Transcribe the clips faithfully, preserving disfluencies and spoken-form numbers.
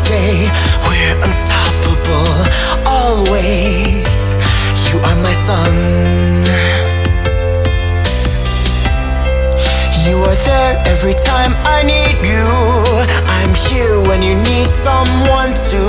day. We're unstoppable, always. You are my sun. You are there every time I need you. I'm here when you need someone to.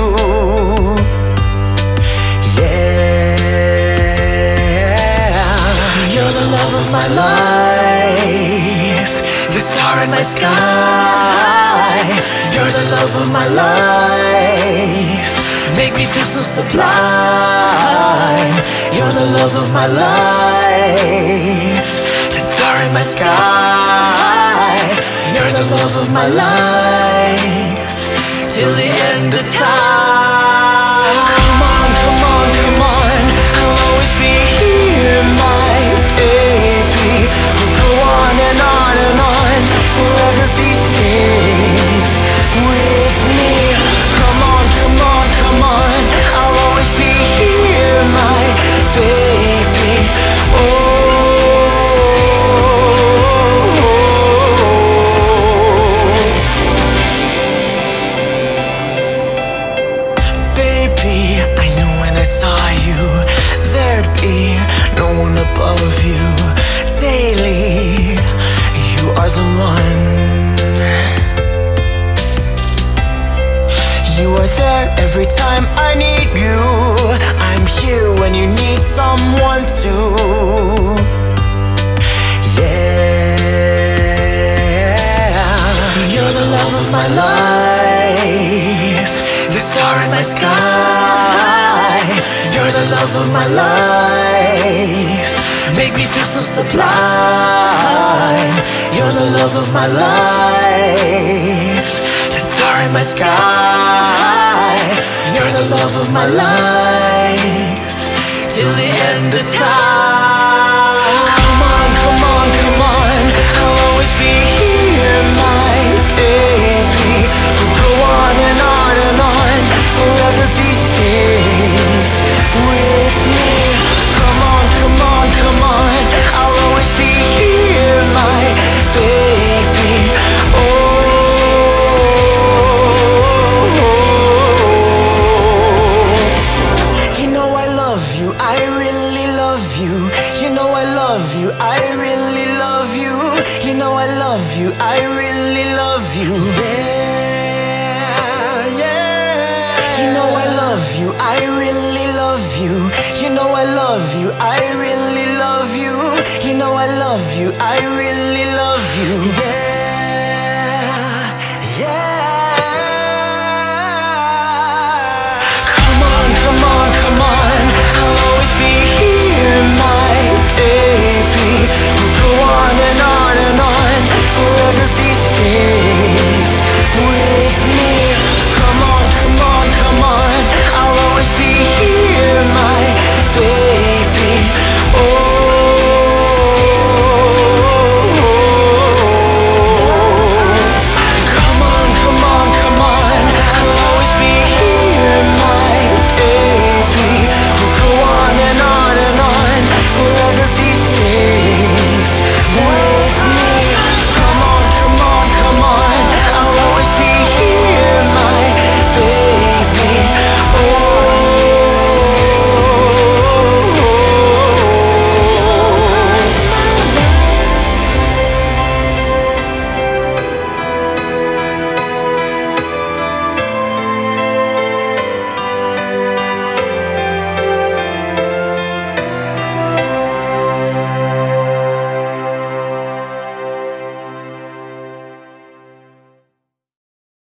Yeah, you're the love of my life, the star in my sky. You're the love of my life, make me feel so sublime. You're the love of my life, the star in my sky. You're the love of my life, till the end of time. Come on, come on, come on, I'll always be here, my baby. We'll go on and on and on, forever be safe with me. Come on, come on, come on, I'll always be here, my baby. Oh, baby, I knew when I saw you there'd be no one above you. Daily, you are the one. You are there every time I need you. I'm here when you need someone to. Yeah, you're the love of my life, the star in my sky. You're the love of my life, make me feel so sublime. You're the love of my life, the star in my sky. You're the love of my life, till the end of time. Come on, come on, come on, I'll always be here, my baby. We'll go on and on and on, forever be safe with me. Come on, come on, come on, I'll always be here, my baby. Oh, you know I love you, I really love you. You know I love you, I really love you. You know I love you, I really love you. Yeah, yeah. You know I love you, I really love you. You know I love you, I really love you. You know I love you, I really love you.